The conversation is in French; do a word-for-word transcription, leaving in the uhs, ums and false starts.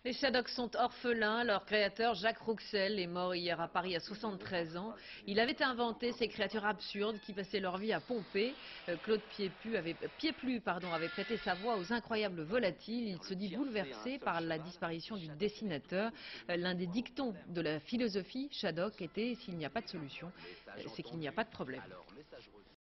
Les Shadocks sont orphelins. Leur créateur, Jacques Rouxel, est mort hier à Paris à soixante-treize ans. Il avait inventé ces créatures absurdes qui passaient leur vie à pomper. Euh, Claude Pieplu avait, Pieplu, pardon, avait prêté sa voix aux incroyables volatiles. Il se dit bouleversé par la disparition du dessinateur. Euh, L'un des dictons de la philosophie Shadok était « s'il n'y a pas de solution, c'est qu'il n'y a pas de problème ».